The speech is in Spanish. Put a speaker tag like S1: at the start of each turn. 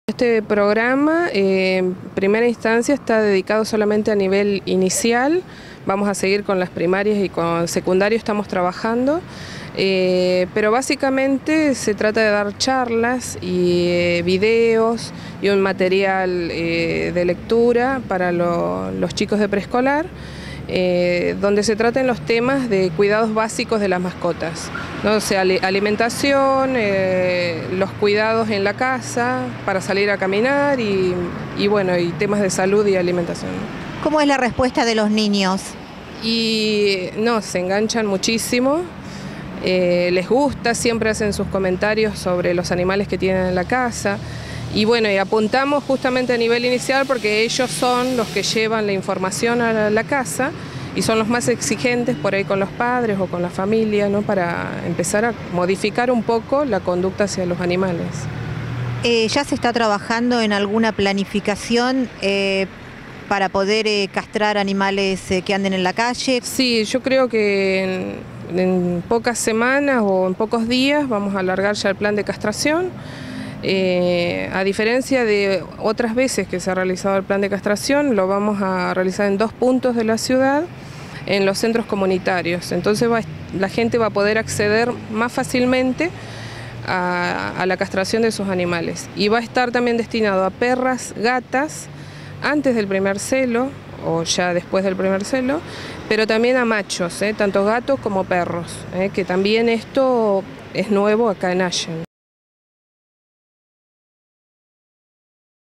S1: Este programa, en primera instancia, está dedicado solamente a nivel inicial. Vamos a seguir con las primarias y con secundario estamos trabajando, pero básicamente se trata de dar charlas y videos y un material de lectura para los chicos de preescolar, donde se traten los temas de cuidados básicos de las mascotas, ¿no? O sea, alimentación, los cuidados en la casa para salir a caminar y temas de salud y alimentación.
S2: ¿Cómo es la respuesta de los niños?
S1: Y no, se enganchan muchísimo, les gusta, siempre hacen sus comentarios sobre los animales que tienen en la casa. Y apuntamos justamente a nivel inicial porque ellos son los que llevan la información a la casa y son los más exigentes por ahí con los padres o con la familia, ¿no? Para empezar a modificar un poco la conducta hacia los animales.
S2: ¿Ya se está trabajando en alguna planificación para poder castrar animales que anden en la calle?
S1: Sí, yo creo que en pocas semanas o en pocos días vamos a alargar ya el plan de castración. A diferencia de otras veces que se ha realizado el plan de castración, lo vamos a realizar en 2 puntos de la ciudad, en los centros comunitarios. Entonces la gente va a poder acceder más fácilmente a la castración de sus animales. Y va a estar también destinado a perras, gatas, antes del primer celo o ya después del primer celo, pero también a machos, tanto gatos como perros, que también esto es nuevo acá en Allen.